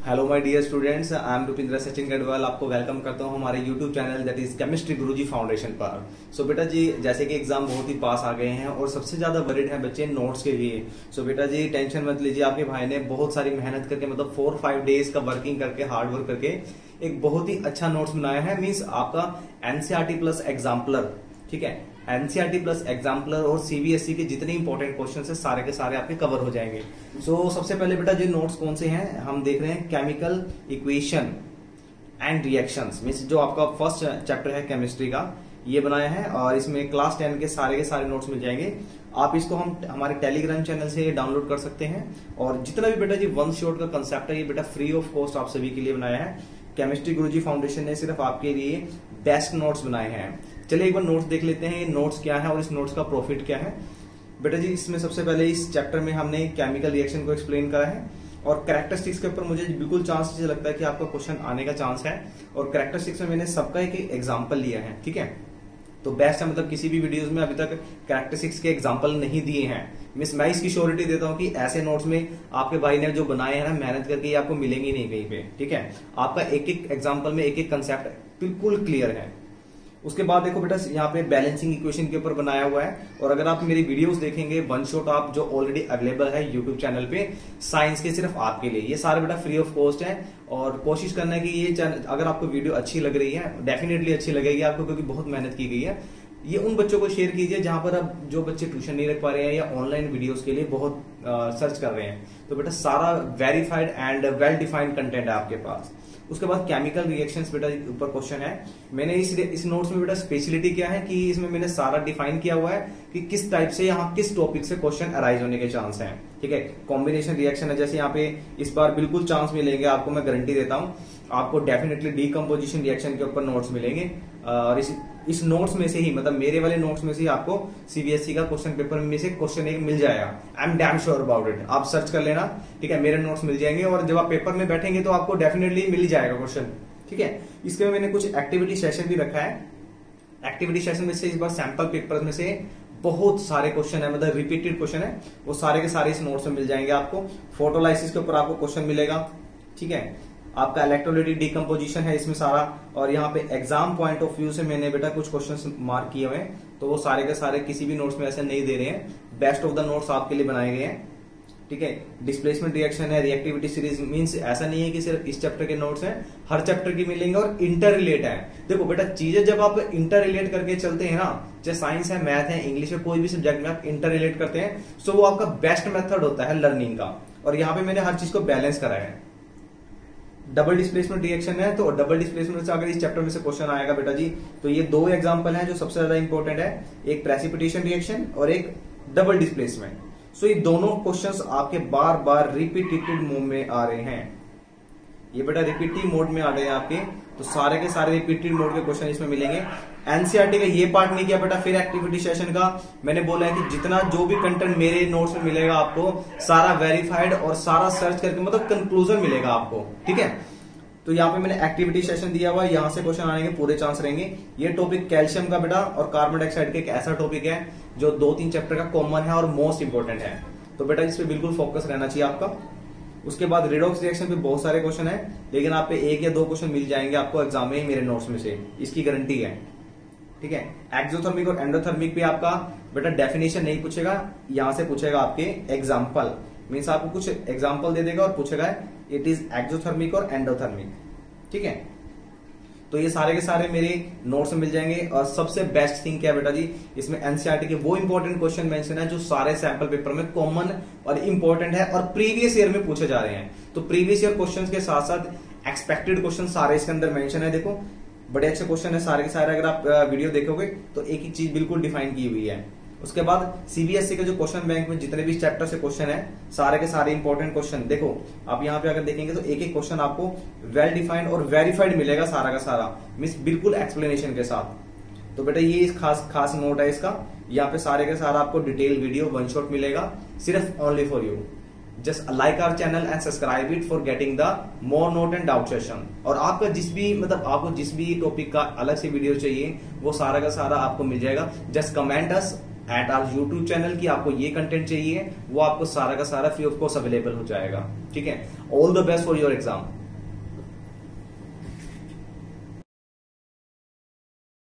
Hello my dear students, I am Rupinder Sachin Garhwal. आपको welcome करता हूं हमारे YouTube channel that is chemistry guruji foundation पर। सो बेटा जी, जैसे कि एग्जाम बहुत ही पास आ गए हैं और सबसे ज्यादा वरीड है बच्चे नोट्स के लिए। सो बेटा जी टेंशन मत लीजिए, आपके भाई ने बहुत सारी मेहनत करके मतलब 4-5 डेज का वर्किंग करके हार्ड वर्क करके एक बहुत ही अच्छा नोट्स बनाया है। मीन्स आपका एनसीईआरटी प्लस एग्जाम्पलर, ठीक है, एनसीईआरटी प्लस एग्जाम्पलर और सीबीएसई के जितने इंपॉर्टेंट क्वेश्चन है सारे के सारे आपके कवर हो जाएंगे। सो सबसे पहले बेटा जो नोट्स कौन से हैं हम देख रहे हैं, chemical equation and reactions. Means जो आपका फर्स्ट चैप्टर है केमिस्ट्री का ये बनाया है और इसमें क्लास 10 के सारे नोट्स मिल जाएंगे। आप इसको हम हमारे टेलीग्राम चैनल से डाउनलोड कर सकते हैं और जितना भी बेटा जी वन शॉट का कंसेप्ट है ये बेटा फ्री ऑफ कॉस्ट आप सभी के लिए बनाया है। केमिस्ट्री गुरुजी फाउंडेशन ने सिर्फ आपके लिए बेस्ट नोट्स बनाए हैं। चलिए एक बार नोट्स देख लेते हैं, ये नोट्स क्या है और इस नोट्स का प्रॉफिट क्या है। बेटा जी इसमें सबसे पहले इस चैप्टर में हमने केमिकल रिएक्शन को एक्सप्लेन करा है और कैरेक्टरिस्टिक्स के ऊपर मुझे बिल्कुल चांस लगता है कि आपका क्वेश्चन आने का चांस है। और कैरेक्टरिस्टिक्स में मैंने सबका एक एग्जाम्पल लिया है, ठीक है, तो बेस्ट है। मतलब किसी भी वीडियोस में अभी तक कैरेक्टरिस्टिक्स के एग्जांपल नहीं दिए हैं। मिस मैं इसकी श्योरिटी देता हूं कि ऐसे नोट्स में आपके भाई ने जो बनाए हैं ना मेहनत करके, ये आपको मिलेंगे नहीं कहीं पे, ठीक है। आपका एक एक एग्जांपल में एक एक कंसेप्ट बिल्कुल क्लियर है। उसके बाद देखो बेटा यहाँ पे बैलेंसिंग इक्वेशन के ऊपर बनाया हुआ है और अगर आप मेरी वीडियोस देखेंगे वन शॉट आप जो ऑलरेडी अवेलेबल है यूट्यूब चैनल पे साइंस के सिर्फ आपके लिए, ये सारे बेटा फ्री ऑफ कॉस्ट है। और कोशिश करना है कि ये चैनल अगर आपको वीडियो अच्छी लग रही है, डेफिनेटली अच्छी लगेगी आपको क्योंकि बहुत मेहनत की गई है। ये उन बच्चों को शेयर कीजिए जहां पर अब जो बच्चे ट्यूशन नहीं रख पा रहे हैं या ऑनलाइन वीडियोस के लिए बहुत सर्च कर रहे हैं, तो बेटा सारा verified and well defined content है आपके पास। उसके बाद केमिकल रिएक्शंस बेटा ऊपर क्वेश्चन है। मैंने इस नोट्स में बेटा स्पेशलिटी क्या है कि इसमें मैंने सारा डिफाइन किया हुआ है कि किस टाइप से यहाँ किस टॉपिक से क्वेश्चन अराइज होने के चांस हैं, ठीक है। कॉम्बिनेशन रिएक्शन है, जैसे यहाँ पे इस बार बिल्कुल चांस मिलेंगे आपको, मैं गारंटी देता हूँ आपको डेफिनेटली डीकम्पोजिशन रिएक्शन के ऊपर नोट्स मिलेंगे। और इस नोट्स में से ही मतलब मेरे वाले नोट्स में से ही आपको सीबीएसई का क्वेश्चन पेपर में से क्वेश्चन एक मिल जाएगा। I am damn sure about it. आप सर्च कर लेना, ठीक है, मेरे नोट्स मिल जाएंगे और जब आप पेपर में बैठेंगे तो आपको डेफिनेटली मिल जाएगा क्वेश्चन, ठीक है। इसके में मैंने कुछ एक्टिविटी सेशन भी रखा है। एक्टिविटी सेशन में से इस बार सैंपल पेपर में से बहुत सारे क्वेश्चन है, मतलब रिपीटेड क्वेश्चन है, वो सारे के सारे इस नोट्स में मिल जाएंगे आपको। फोटोलाइसिस के ऊपर आपको क्वेश्चन मिलेगा, ठीक है। आपका इलेक्ट्रोलाइटिक डिकम्पोजिशन है इसमें सारा। और यहाँ पे एग्जाम पॉइंट ऑफ व्यू से मैंने बेटा कुछ क्वेश्चंस मार्क किए हुए हैं, तो वो सारे के सारे किसी भी नोट्स में ऐसे नहीं दे रहे हैं, बेस्ट ऑफ द नोट्स आपके लिए बनाए गए हैं, ठीक है। डिस्प्लेसमेंट रिएक्शन है, रिएक्टिविटी सीरीज, मींस ऐसा नहीं है कि सिर्फ इस चैप्टर के नोट्स हैं, हर चैप्टर की मिलेंगे और इंटर रिलेट है। देखो बेटा चीजें जब आप इंटर रिलेट करके चलते हैं ना, चाहे साइंस है, मैथ है, इंग्लिश है, कोई भी सब्जेक्ट में आप इंटर रिलेट करते हैं, सो वो आपका बेस्ट मेथड होता है लर्निंग का। और यहाँ पे मैंने हर चीज को बैलेंस करा है। डबल डिस्प्लेसमेंट रिएक्शन है, तो डबल डिस्प्लेसमेंट से अगर इस चैप्टर में से क्वेश्चन आएगा बेटा जी, तो ये दो एग्जांपल हैं जो सबसे ज्यादा इंपॉर्टेंट है, एक प्रेसिपिटेशन रिएक्शन और एक डबल डिस्प्लेसमेंट। सो ये दोनों क्वेश्चंस आपके बार बार रिपीटेड मोड में आ रहे हैं, ये बेटा रिपीटिव मोड में आ रहे हैं आपके, तो सारे के सारे रिपीटेड मोड के क्वेश्चन इसमें मिलेंगे। एनसीईआरटी का ये पार्ट नहीं किया बेटा, फिर एक्टिविटी सेशन का मैंने बोला है कि जितना जो भी कंटेंट मेरे नोट्स में मिलेगा आपको सारा वेरीफाइड और सारा सर्च करके मतलब कंक्लूजन मिलेगा आपको, ठीक है। तो यहाँ पे मैंने एक्टिविटी सेशन दिया हुआ है, यहाँ से क्वेश्चन आने के पूरे चांस रहेंगे। ये टॉपिक कैल्शियम का बेटा और कार्बन डाइऑक्साइड का एक ऐसा टॉपिक है जो 2-3 चैप्टर का कॉमन है और मोस्ट इंपोर्टेंट है, तो बेटा इस पे बिल्कुल फोकस रहना चाहिए आपका। उसके बाद रिडॉक्स रिएक्शन पे बहुत सारे क्वेश्चन है, लेकिन आप पे 1 या 2 क्वेश्चन मिल जाएंगे आपको एग्जाम में मेरे नोट्स में से, इसकी गारंटी है, ठीक है। एक्सोथर्मिक और एंडोथर्मिक पे आपका बेटा डेफिनेशन नहीं पूछेगा, यहां से पूछेगा आपके एग्जाम्पल, मीन्स आपको कुछ एग्जाम्पल दे देगा और पूछेगा इट इज एक्सोथर्मिक और एंडोथर्मिक, ठीक है। तो ये सारे के सारे मेरे नोट्स में मिल जाएंगे। और सबसे बेस्ट थिंग क्या है बेटा जी, इसमें एनसीईआरटी के वो इंपॉर्टेंट क्वेश्चन मेंशन है जो सारे सैंपल पेपर में कॉमन और इंपॉर्टेंट है और प्रीवियस ईयर में पूछे जा रहे हैं। तो प्रीवियस ईयर क्वेश्चंस के साथ साथ एक्सपेक्टेड क्वेश्चन सारे इसके अंदर मेंशन है। देखो बड़े अच्छे क्वेश्चन है सारे के सारे, अगर आप वीडियो देखोगे तो एक एक चीज बिल्कुल डिफाइन की हुई है। उसके बाद सीबीएसई के जो क्वेश्चन बैंक में जितने भी चैप्टर से क्वेश्चन है सारे के सारे इंपॉर्टेंट क्वेश्चन, देखो आप यहाँ पे अगर देखेंगे तो एक एक क्वेश्चन आपको वेल डिफाइंड और वेरीफाइड मिलेगा सारा का सारा, मींस बिल्कुल एक्सप्लेनेशन के साथ। तो बेटा ये खास नोट है इसका, यहाँ पे सारे के सारा आपको डिटेल वीडियो वन शॉट मिलेगा सिर्फ only for you. Just like our channel and subscribe it for getting the more note and doubt session. और आपका आपको जिस भी टॉपिक का अलग से वीडियो चाहिए वो सारा का सारा आपको मिल जाएगा। Just comment us at our YouTube channel की आपको ये कंटेंट चाहिए, वो आपको सारा का सारा फ्री ऑफ कॉस्ट अवेलेबल हो जाएगा, ठीक है। All the best for your exam.